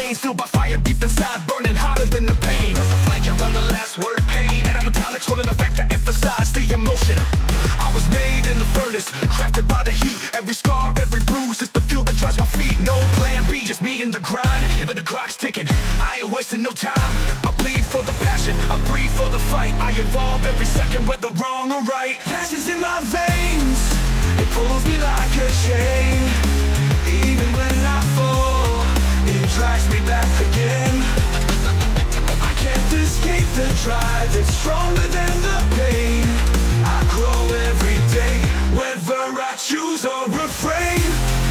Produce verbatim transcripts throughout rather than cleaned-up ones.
veins, filled by fire deep inside, burning hotter than the pain. Like you on the last word, pain, and I'm metallic, holding effect to emphasize the emotion. I was made in the furnace, crafted by the heat. Every scar, every bruise, it's the fuel that drives my feet. No plan B, just me in the grind. Even the clock's ticking, I ain't wasting no time. I bleed for the passion, I breathe for the fight. I evolve every second, whether wrong or right. Passion's in my veins, it pulls me like a chain. Even when I fall, it drags me back again. I can't escape the drive, it's stronger than the pain. I grow every day, whether I choose or refrain.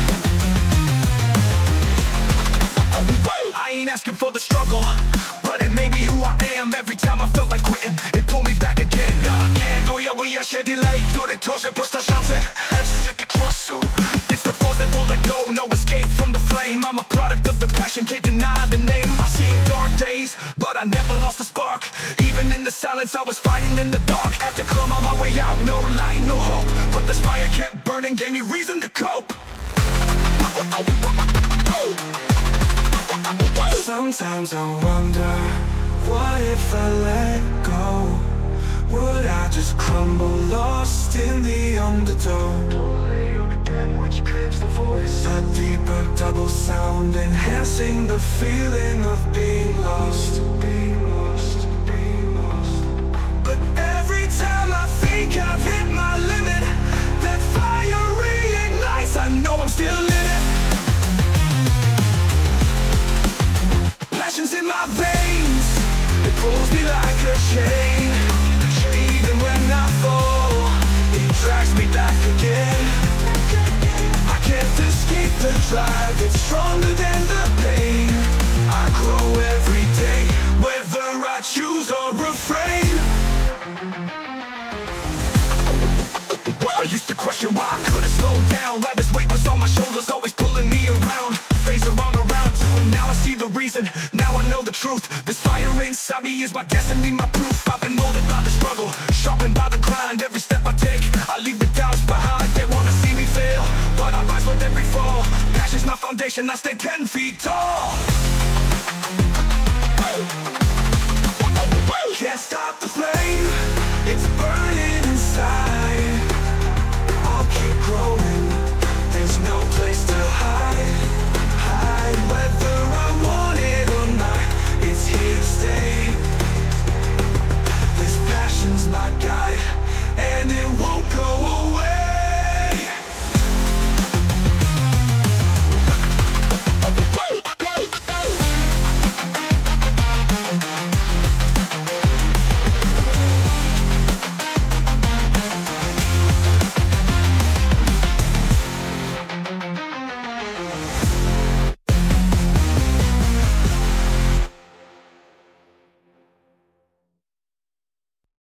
I ain't asking for the struggle, but it made me who I am. Every time I felt like quitting, it pulled me back again. Voy a, voy a shed light, dore to se puesta chance. It's the force that won't let go, no escape from the flame. I'm a product of the passion, can't deny the name. I've seen dark days, but I never lost the spark. Even in the silence, I was fighting in the dark. Had to come on my way out, no light, no hope. But this fire kept burning, gave me reason to cope. Sometimes I wonder, what if I let go? Would I just crumble, lost in the undertow? Which craves the voice, a deeper double sound, enhancing the feeling of being lost, being lost, being lost. But every time I think I've hit my limit, that fire reignites, I know I'm still in it. Passion's in my veins, it pulls me like a chain. Even when I fall, it drags me back again. I can't escape the drive, it's stronger than the pain. I grow every day, whether I choose or refrain. Well, I used to question why I couldn't slow down. Like this weight was on my shoulders, always pulling me around. Phase around, around, now I see the reason, now I know the truth. This fire inside me is my destiny, my proof. I've been molded by the struggle, sharpened by the grind. Every step I take, I leave the doubts behind. They wanna see me fail, but I rise with every fall. Passion's my foundation, I stay ten feet tall.